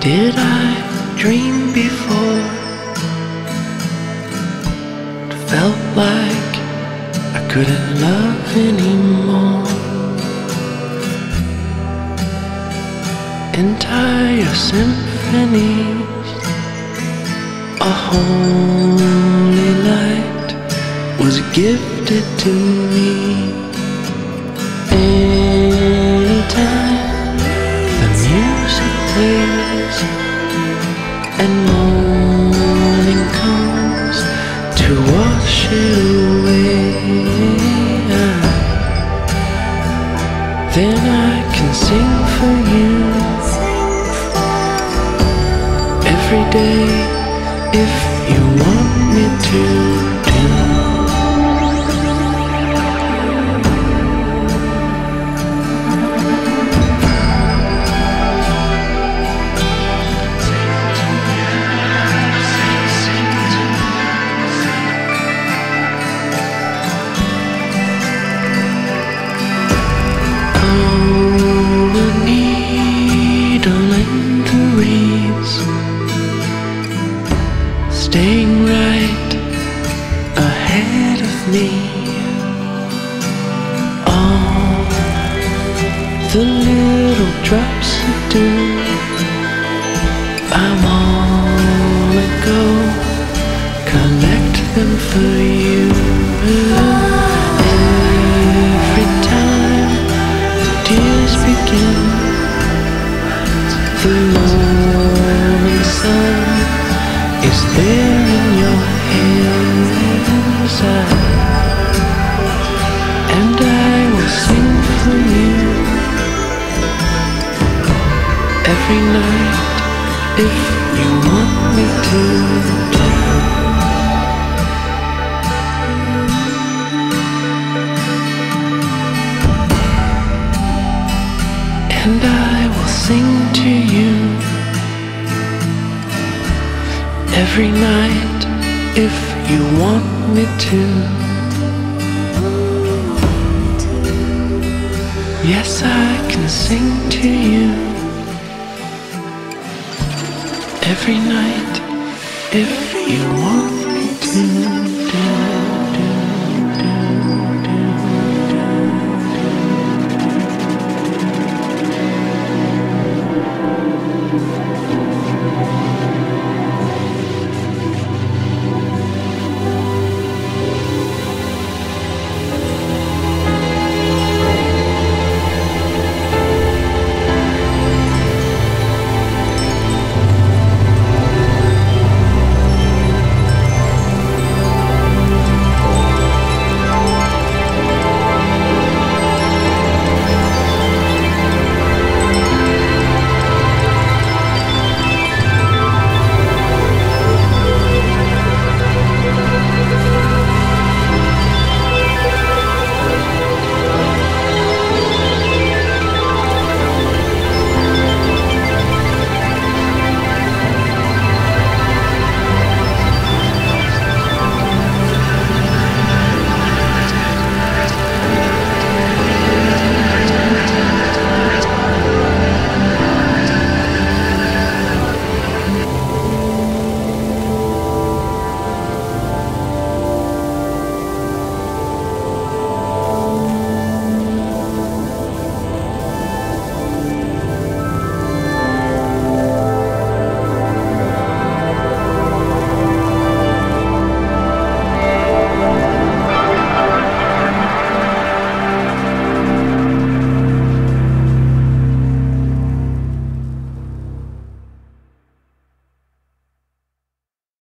Did I dream before? It felt like I couldn't love anymore. Entire symphonies, a holy light was gifted to me. Anytime the music plays and morning comes to wash it away, then I can sing for you every day if you want me to. Staying right ahead of me. All the little drops of dew, I wanna go collect them for you. Every time the tears begin, the morning sun is there in your hands, and I will sing for you every night if you want me to. And I will sing to you every night if you want me to. Yes, I can sing to you every night if you want me to.